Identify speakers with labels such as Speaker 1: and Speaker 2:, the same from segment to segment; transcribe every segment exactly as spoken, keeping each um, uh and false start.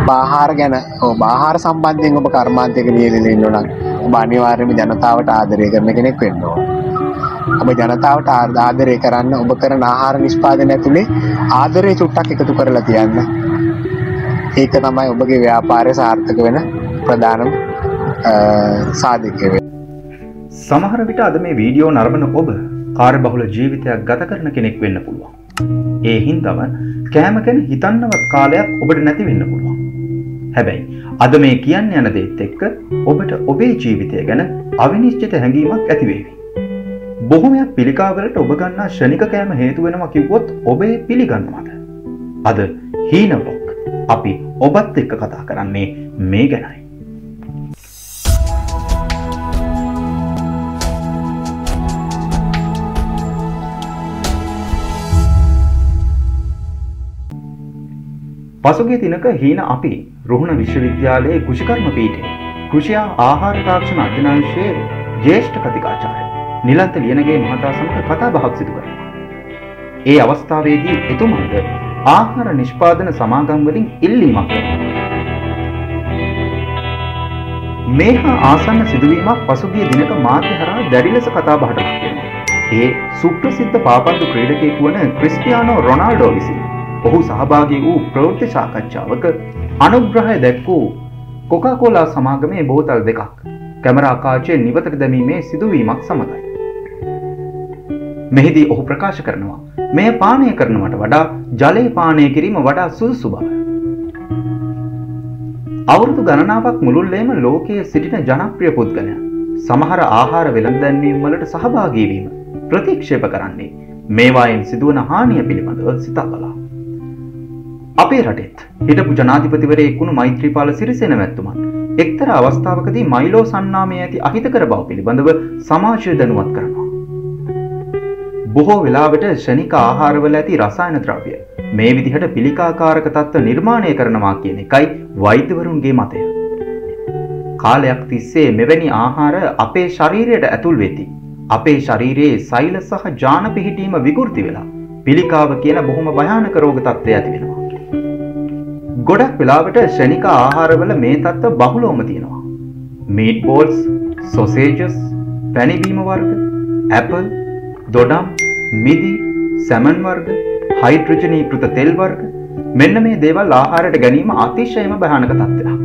Speaker 1: ආහාර ගැන ඔව් ආහාර සම්බන්ධයෙන් ඔබ කර්මාන්තයක නියැලෙලා ඉන්නවා නම් ඔබ අනිවාර්යයෙන්ම ජනතාවට ආදරය කරන කෙනෙක් වෙන්න ඕන. ඔබ ජනතාවට ආදරය කරන්න ඔබ කරන ආහාර නිෂ්පාදනය ඇතුලේ ආදරය චුට්ටක් එකතු කරලා තියන්න. ඒක තමයි ඔබගේ ව්‍යාපාරය සාර්ථක වෙන ප්‍රධානම සාධකය වෙන්නේ.
Speaker 2: සමහර විට අද මේ වීඩියෝ නරඹන ඔබ කාර්යබහුල ජීවිතයක් ගත කරන කෙනෙක් වෙන්න පුළුවන්. ඒ හින්දාම කෑම ගැන හිතන්නවත් කාලයක් ඔබට නැති වෙන්න පුළුවන්. හැබැයි අද මේ කියන්න යන දේත් එක්ක ඔබට ඔබේ ජීවිතය ගැන අවිනිශ්චිත හැඟීමක් ඇති වේවි. බොහොමයක් පිළිකාවලට ඔබ ගන්නා ශනික කෑම හේතු වෙනවා කිව්වොත් ඔබේ පිළිගන්නවද? අද හීන බ්ලොග් අපි ඔබත් එක්ක කතා කරන්නේ මේ ගැනයි. පසුගිය දිනක හීන අපි රුහුණ විශ්වවිද්‍යාලයේ කෘෂිකර්ම පීඨයේ කෘෂි ආහාර තාක්ෂණ අධ්‍යනාංශයේ ජ්‍යෙෂ්ඨ කතිකාචාර්ය නිලන්ත ලියනගේ මහතා සමග කතා බහක් සිදු කරනවා. ඒ අවස්ථාවේදී එතුමාට ආහාර නිෂ්පාදන සමාගම් වලින් ඉල්ලීමක් කරනවා. මේ හා ආසන්න සිදුවීමක් පසුගිය දිනක මාධ්‍ය හරහා දැඩි ලෙස කතා බහට ලක් වෙනවා. ඒ සුප්‍රසිද්ධ පාපන්දු ක්‍රීඩකයෙකු වන ක්‍රිස්ටියානෝ රොනාල්ඩෝ විසින් ඔහු සහභාගී වූ ප්‍රවෘත්ති සාකච්ඡාවක අනුග්‍රහය දැක්වූ කොකාකෝලා සමාගමේ බෝතල් දෙකක් කැමරා කාචයේ නිවතට දැමීමේ සිදුවීමක් සමගයි. මෙහිදී ඔහු ප්‍රකාශ කරනවා මෙය පානය කරනවට වඩා ජලය පානය කිරීම වඩා සුදුසු බව. අවුරුදු ගණනාවක් මුළුල්ලේම ලෝකයේ සිටින ජනප්‍රිය පුද්ගලයන් සමහර ආහාර වෙළඳ දැන්වීම් වලට සහභාගී වීම ප්‍රතික්ෂේප කරන්නේ මේවායින් සිදුවන හානිය පිළිබඳව සිතා බලා. අපේ රටෙත් හිටපු ජනාධිපතිවරයෙකු වුණු මෛත්‍රීපාල සිරිසේන මැතිතුමන් එක්තරා අවස්ථාවකදී මයිලෝ සන්නාමයේ ඇති අහිතකර බව පිළිබඳව සමාජය දැනුවත් කරනවා. බොහෝ වෙලාවට ශනික ආහාරවල ඇති රසායන ද්‍රව්‍ය මේ විදිහට පිළිකාකාරක තත්ත්ව නිර්මාණය කරනවා කියන එකයි වෛද්‍යවරුන්ගේ මතය. කාලයක් තිස්සේ මෙවැනි ආහාර අපේ ශරීරයට ඇතුල් වෙති. අපේ ශරීරයේ සෛල සහ ජාන පිහිටීම විකෘති වෙලා පිළිකාව කියන බොහොම භයානක රෝග තත්ත්වය ඇති වෙනවා. ගොඩක් වෙලාවට ශනික ආහාරවල මේ තත්ත්ව බහුලවම තියෙනවා. මීට් බෝල්ස්, සොසේජස්, පැණිබීම වර්ග, ඇපල්, දොඩම්, මිදි, සැමන් වර්ග, හයිඩ්‍රජනීකృత තෙල් වර්ග මෙන්න මේ දේවල් ආහාරයට ගැනීම අතිශයම භයානක තත්ත්වයක්.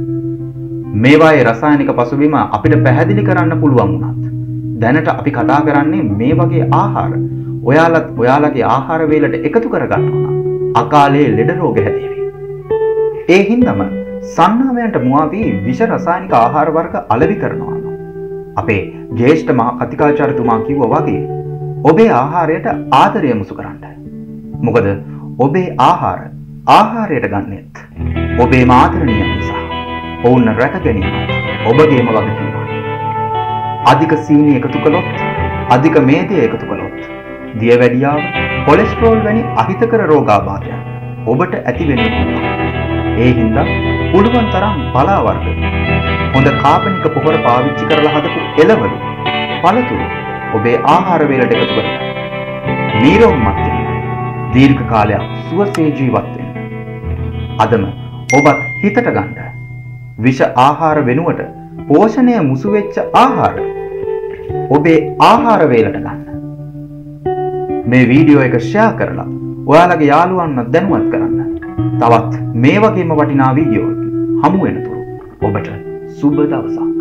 Speaker 2: මේවායේ රසායනික පසුබිම අපිට පැහැදිලි කරන්න පුළුවන් වුණත් දැනට අපි කතා කරන්නේ මේ වගේ ආහාර ඔයාලත් ඔයාලගේ ආහාර වේලට එකතු කරගන්නවා නම් අකාලේ ලෙඩ රෝග හැදේවි. ඒ හින්දාම සන්නාමයන්ට මුවා වී විෂ රසායනික ආහාර වර්ග අලෙවි කරනවා නම් අපේ ජ්‍යෙෂ්ඨ මහා කතිකාචාර්යතුමා කිව්වා වගේ ඔබේ ආහාරයට ආදරය මුසු කරන්න. මොකද ඔබේ ආහාර ආහාරයට ගන්නෙත් ඔබේ ආදරණීය නිසා ඔවුන් රැක ගැනීම ඔබගේම වගකීමක්. අධික සීනි එකතු කළොත්, අධික මේදය එකතු කළොත් දියවැඩියාව, කොලෙස්ටරෝල් වැනි අහිතකර රෝගාබාධයන් ඔබට ඇති වෙන්න පුළුවන්. ඒ හින්දා පුළුවන් තරම් පලා වර්ග, හොඳ කාබනික පොහොර පාවිච්චි කරලා හදපු එළවලු, පළතුරු ඔබේ ආහාර වේලට එකතු කරගන්න. නිරෝගීමත් වෙන්න, දීර්ඝ කාලයක් සුවසේ ජීවත් වෙන්න. අදම ඔබත් හිතට ගන්න විෂ ආහාර වෙනුවට පෝෂණය මුසු වෙච්ච ආහාර ඔබේ ආහාර වේලට ගන්න. මේ වීඩියෝ එක ෂෙයා කරලා ඔයාලගේ යාළුවන්ව දැනුවත් කරන්න. තවත් මේ වගේම වටිනා වීඩියෝ හමු වෙනතුරු ඔබට සුබ දවසක්.